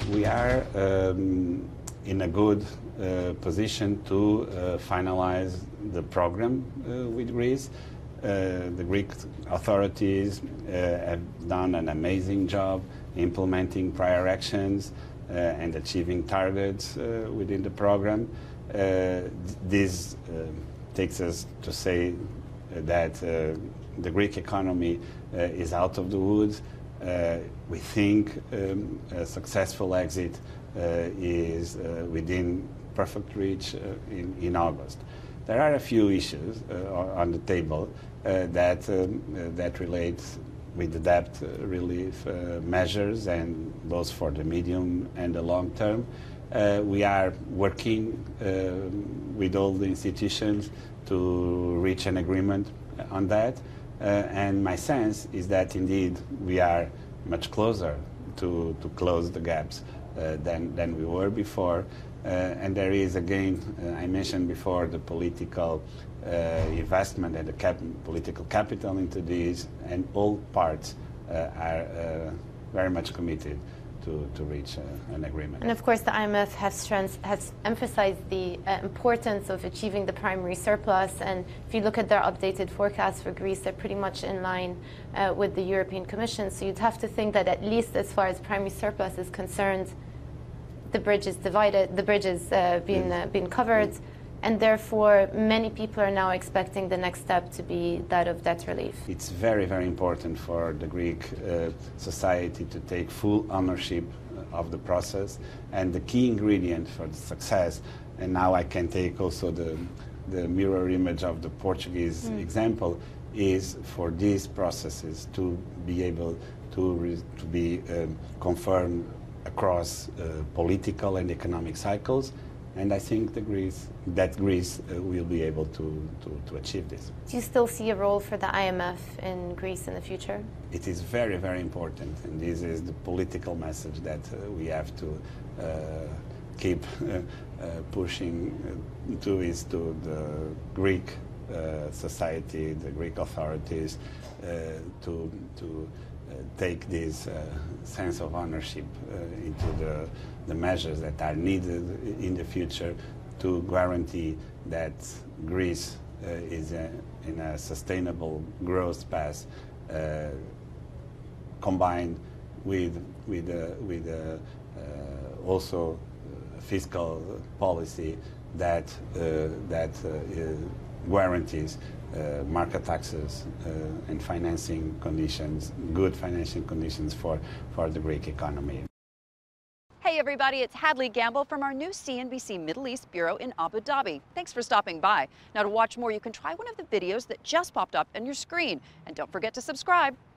We are in a good position to finalize the program with Greece. The Greek authorities have done an amazing job implementing prior actions and achieving targets within the program. This takes us to say that the Greek economy is out of the woods. We think a successful exit is within perfect reach in August. There are a few issues on the table that relate with the debt relief measures, and those for the medium and the long term. We are working with all the institutions to reach an agreement on that. And my sense is that indeed we are much closer to close the gaps than we were before. And there is, again, I mentioned before, the political investment and the political capital into this, and all parts are very much committed to reach an agreement. And of course, the IMF has emphasized the importance of achieving the primary surplus. And if you look at their updated forecast for Greece, they're pretty much in line with the European Commission. So you'd have to think that at least as far as primary surplus is concerned, the bridge is divided, the bridge is being covered. And therefore, many people are now expecting the next step to be that of debt relief. It's very, very important for the Greek society to take full ownership of the process. And the key ingredient for the success, and now I can take also the mirror image of the Portuguese example, is for these processes to be able to be confirmed across political and economic cycles. And I think Greece will be able to achieve this. Do you still see a role for the IMF in Greece in the future? It is very, very important, and this is the political message that we have to keep pushing to the Greek society, the Greek authorities, to take this sense of ownership into the measures that are needed in the future to guarantee that Greece is in a sustainable growth path, combined with also fiscal policy that guarantees market access and financing conditions, good financing conditions for the Greek economy. Hey everybody, it's Hadley Gamble from our new CNBC Middle East Bureau in Abu Dhabi. Thanks for stopping by. Now to watch more, you can try one of the videos that just popped up on your screen. And don't forget to subscribe.